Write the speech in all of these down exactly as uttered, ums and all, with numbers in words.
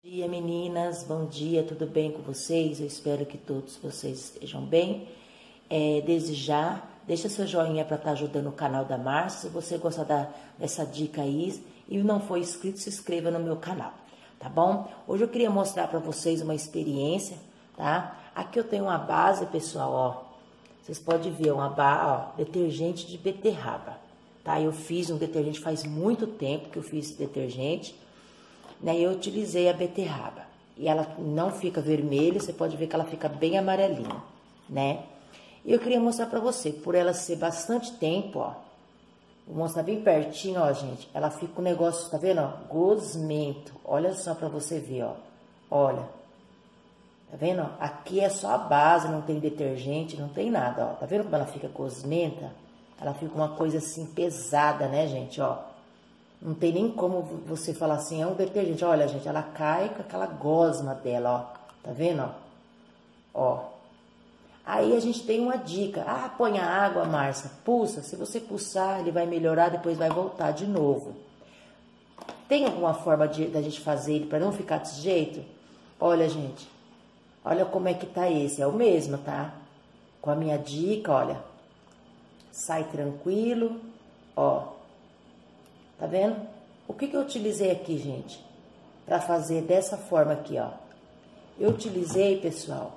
Bom dia, meninas, bom dia, tudo bem com vocês? Eu espero que todos vocês estejam bem. É, desde já, deixa seu joinha para estar ajudando o canal da Márcia. Se você gostar da, dessa dica aí e não for inscrito, se inscreva no meu canal, tá bom? Hoje eu queria mostrar para vocês uma experiência, tá? Aqui eu tenho uma base, pessoal, ó. Vocês podem ver, uma base, ó, detergente de beterraba, tá? Eu fiz um detergente faz muito tempo que eu fiz esse detergente. Né, eu utilizei a beterraba e ela não fica vermelha, você pode ver que ela fica bem amarelinha, né? E eu queria mostrar pra você, por ela ser bastante tempo, ó, vou mostrar bem pertinho, ó, gente, ela fica com um negócio, tá vendo, ó, gosmento, olha só pra você ver, ó, olha, tá vendo, ó? Aqui é só a base, não tem detergente, não tem nada, ó, tá vendo como ela fica gosmenta? Ela fica uma coisa assim pesada, né, gente, ó. Não tem nem como você falar assim, é um detergente. Olha, gente, ela cai com aquela gosma dela, ó. Tá vendo, ó? Ó. Aí a gente tem uma dica. Ah, põe a água, Márcia. Pulsa. Se você pulsar, ele vai melhorar, depois vai voltar de novo. Tem alguma forma de da gente fazer ele para não ficar desse jeito? Olha, gente. Olha como é que tá esse. É o mesmo, tá? Com a minha dica, olha. Sai tranquilo, ó. Tá vendo? O que que eu utilizei aqui, gente? Pra fazer dessa forma aqui, ó. Eu utilizei, pessoal,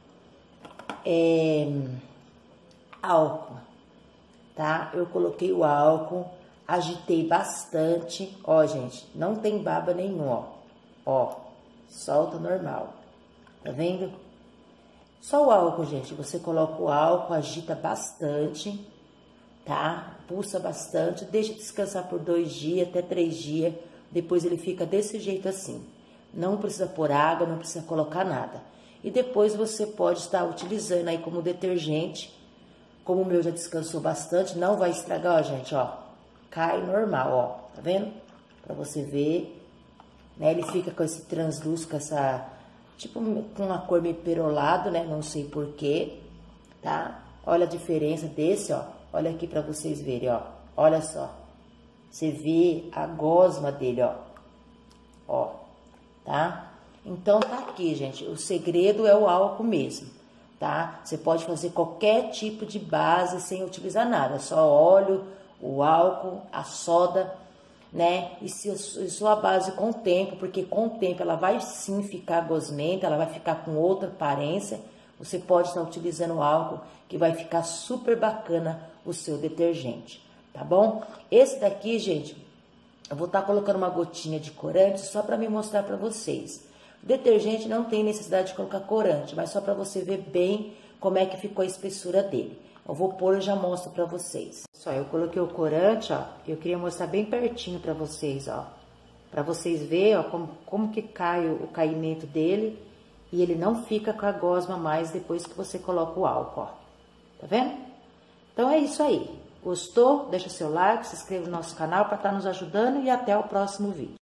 é, álcool, tá? Eu coloquei o álcool, agitei bastante. Ó, gente, não tem baba nenhum, ó. Ó, solta normal. Tá vendo? Só o álcool, gente. Você coloca o álcool, agita bastante, tá? Pulsa bastante, deixa descansar por dois dias, até três dias, depois ele fica desse jeito assim. Não precisa pôr água, não precisa colocar nada. E depois você pode estar utilizando aí como detergente, como o meu já descansou bastante, não vai estragar, ó, gente, ó. Cai normal, ó, tá vendo? Pra você ver, né? Ele fica com esse translúcido, com essa, tipo, com uma cor meio perolado, né? Não sei porquê, tá? Olha a diferença desse, ó. Olha aqui pra vocês verem, ó. Olha só. Você vê a gosma dele, ó. Ó. Tá? Então, tá aqui, gente. O segredo é o álcool mesmo, tá? Você pode fazer qualquer tipo de base sem utilizar nada. Só óleo, o álcool, a soda, né? E se a sua base com o tempo, porque com o tempo ela vai sim ficar gosmenta, ela vai ficar com outra aparência. Você pode estar utilizando o álcool, que vai ficar super bacana o seu detergente, tá bom? Esse daqui, gente, eu vou estar colocando uma gotinha de corante só para me mostrar para vocês. O detergente não tem necessidade de colocar corante, mas só para você ver bem como é que ficou a espessura dele. Eu vou pôr e já mostro para vocês. Só, eu coloquei o corante, ó, eu queria mostrar bem pertinho para vocês, ó. Para vocês verem, ó, como, como que cai o, o caimento dele. E ele não fica com a gosma mais depois que você coloca o álcool, ó. Tá vendo? Então é isso aí. Gostou? Deixa seu like, se inscreva no nosso canal para estar nos ajudando e até o próximo vídeo.